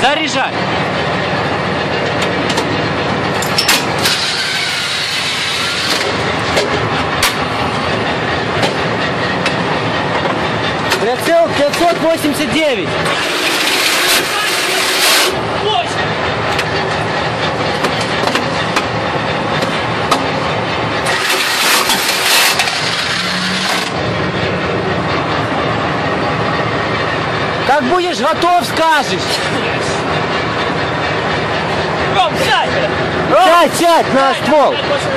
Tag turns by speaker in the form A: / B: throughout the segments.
A: Заряжай. Прицел 589. Как будешь готов, скажешь.
B: Ром, сядь!
A: Сядь на ствол.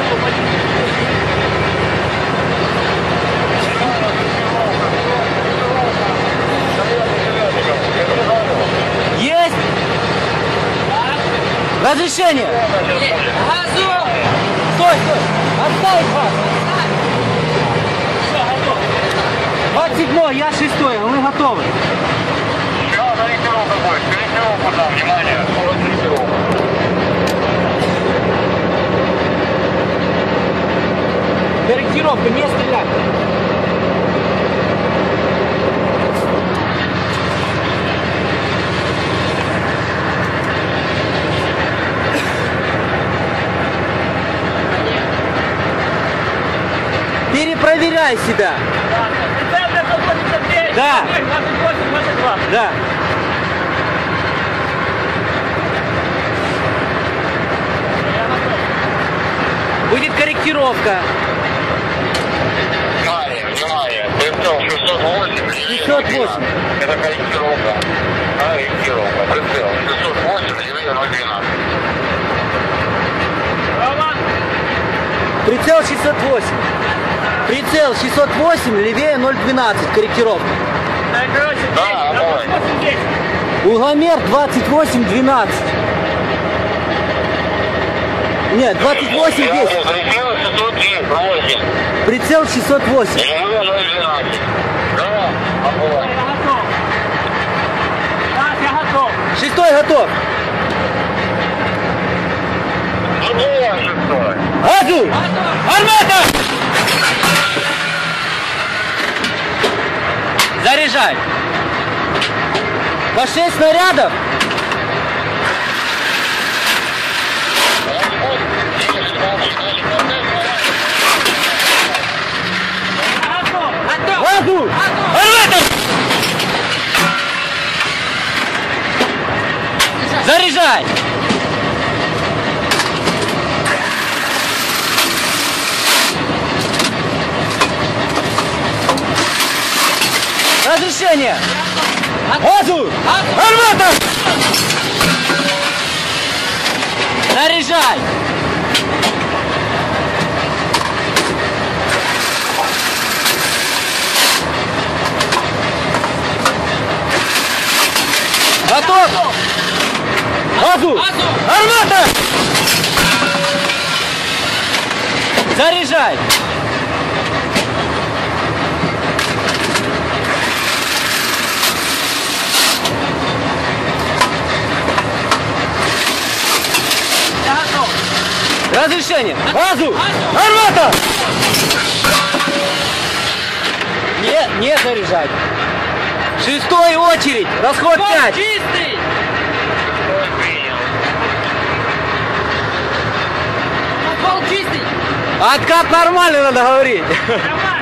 A: Есть? Разрешение?
B: Газу!
A: Стой, стой! Отдай газ! 27-й, я 6-й, мы готовы.
C: Все, корректировка будет. Корректировку там, внимание. Корректировка.
A: Корректировка, не стрелять. Перепроверяй себя. Да.
B: 28-22.
A: Да. Будет корректировка.
C: Внимание, внимание. Прицел 608.
A: 608.
C: Это корректировка. Корректировка. Прицел 608, левее 012.
A: Прицел 608. Прицел 608, левее 012. Корректировка.
B: Короче,
C: Да, давай.
B: 28-10.
A: Угломер 28-12. Нет, 28-10.
C: Прицел 608.
A: Прицел 608.
C: Левее 012. Да,
B: Я готов. Так, я готов.
A: 6-й готов.
C: Другой шестой.
A: Газу! Армата! Заряжай. По 6 снарядов.
B: Готов. Готов.
A: Газу! Армата! Заряжай. Разрешение! Газу! Армата! Заряжай! Готов! Газу! Армата! Заряжай!
B: Я готов.
A: Разрешение! Газу! Армата! Не заряжать! 6-й очередь! Расход 5!
B: Чистый. Пол чистый.
A: Откат нормально надо говорить!
B: Нормально.